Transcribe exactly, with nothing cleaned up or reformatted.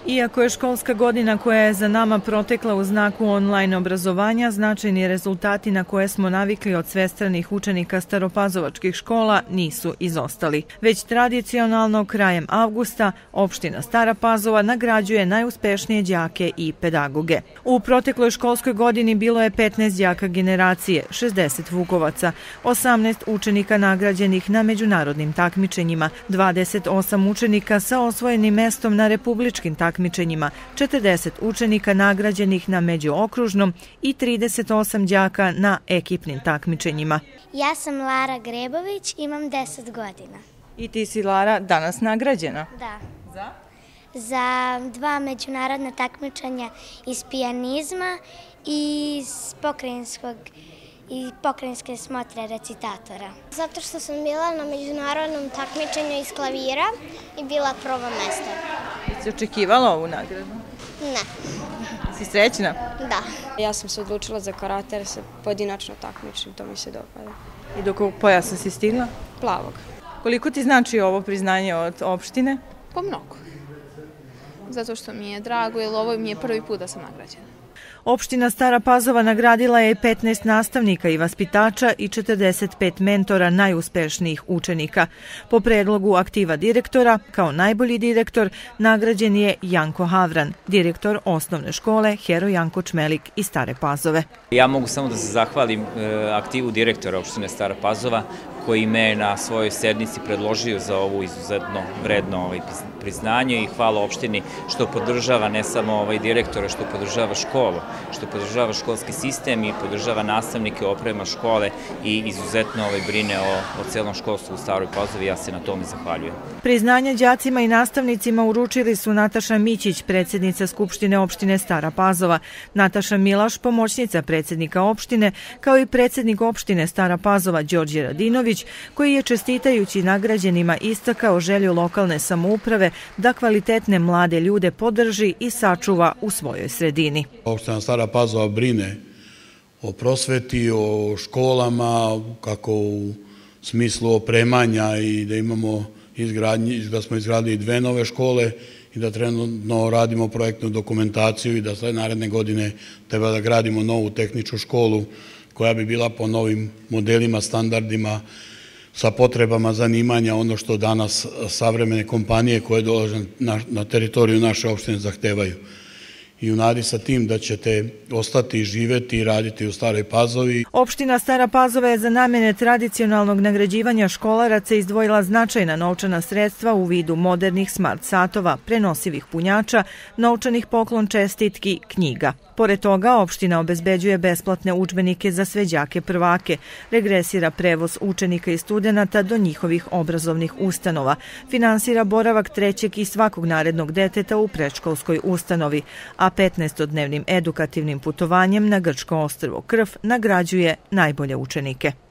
Iako je školska godina koja je za nama protekla u znaku online obrazovanja, značajni rezultati na koje smo navikli od svestranih učenika staropazovačkih škola nisu izostali. Već tradicionalno krajem avgusta opština Stara Pazova nagrađuje najuspešnije đake i pedagoge. U protekloj školskoj godini bilo je petnaest đaka generacije, šezdeset vukovaca, osamnaest učenika nagrađenih na međunarodnim takmičenjima, dvadeset osam učenika sa osvojenim mestom na republičkim takmičenjima, četrdeset učenika nagrađenih na međuokružnom i trideset osam đaka na ekipnim takmičenjima. Ja sam Lara Grebović, imam deset godina. I ti si, Lara, danas nagrađena? Da. Za? Za dva međunarodna takmičenja iz pijanizma i iz pokrajinskog i pokrajinske smotre recitatora. Zato što sam bila na međunarodnom takmičenju iz klavira i bila prvo mesto. Si očekivala ovu nagradu? Ne. Si srećna? Da. Ja sam se odlučila za karate jer se pojedinačno takmičim, to mi se dopada. I do kog pojasa si stigla? Plavog. Koliko ti znači ovo priznanje od opštine? Pa mnogo. Zato što mi je drago, jer ovo mi je prvi put da sam nagrađena. Opština Stara Pazova nagradila je petnaest nastavnika i vaspitača i četrdeset pet mentora najuspešnijih učenika. Po predlogu aktiva direktora, kao najbolji direktor, nagrađen je Janko Havran, direktor osnovne škole Hero Janko Čmelik iz Stare Pazove. Ja mogu samo da se zahvalim aktivu direktora opštine Stara Pazova, koji me na svojoj sednici predložio za ovu izuzetno vredno priznanje i hvala opštini što podržava ne samo ovaj direktora, što podržava školu, što podržava školski sistem i podržava nastavnike, oprema škole i izuzetno brine o celom školstvu u Staroj Pazovi. Ja se na tome zahvaljujem. Priznanje đacima i nastavnicima uručili su Nataša Mićić, predsjednica Skupštine opštine Stara Pazova, Nataša Milaš, pomoćnica predsjednika opštine, kao i predsjednik opštine Stara Pazova Đorđe Radinović, koji je čestitajući nagrađenima istakao želju lokalne samouprave da kvalitetne mlade ljude podrži i sačuva u svojoj sredini. Opština Stara Pazova brine o prosveti, o školama, kako u smislu opremanja i da imamo izgradnji, da smo izgradili dve nove škole i da trenutno radimo projektnu dokumentaciju i da sve naredne godine treba da gradimo novu tehničku školu koja bi bila po novim modelima, standardima, sa potrebama zanimanja, ono što danas savremene kompanije koje dolaze na teritoriju naše opštine zahtevaju. I u nadi sa tim da ćete ostati, živeti i raditi u Staroj Pazovi. Opština Stara Pazova je za namene tradicionalnog nagrađivanja školaraca izdvojila značajna novčana sredstva u vidu modernih smart satova, prenosivih punjača, novčanih poklon čestitki, knjiga. Pored toga, opština obezbeđuje besplatne udžbenike za sve đake prvake, regresira prevoz učenika i studenata do njihovih obrazovnih ustanova, finansira boravak trećeg i svakog narednog deteta u predškolskoj ustanovi, a petnaestodnevnim edukativnim putovanjem na grčko ostrvo Krf nagrađuje najbolje učenike.